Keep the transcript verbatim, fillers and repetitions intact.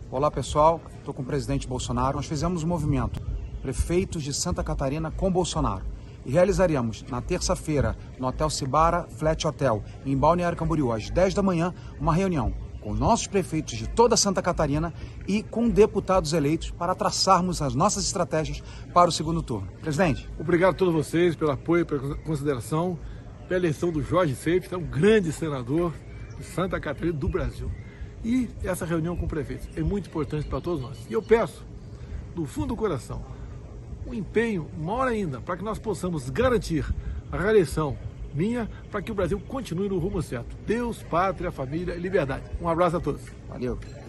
Olá pessoal, estou com o presidente Bolsonaro. Nós fizemos um movimento, prefeitos de Santa Catarina com Bolsonaro. E realizaremos na terça-feira, no Hotel Cibara Flat Hotel, em Balneário Camboriú, às dez da manhã, uma reunião com nossos prefeitos de toda Santa Catarina e com deputados eleitos para traçarmos as nossas estratégias para o segundo turno. Presidente. Obrigado a todos vocês pelo apoio, pela consideração, pela eleição do Jorge Seife, que é um grande senador de Santa Catarina do Brasil. E essa reunião com prefeitos é muito importante para todos nós. E eu peço, do fundo do coração, um empenho maior ainda para que nós possamos garantir a reeleição minha, para que o Brasil continue no rumo certo. Deus, pátria, família e liberdade. Um abraço a todos. Valeu.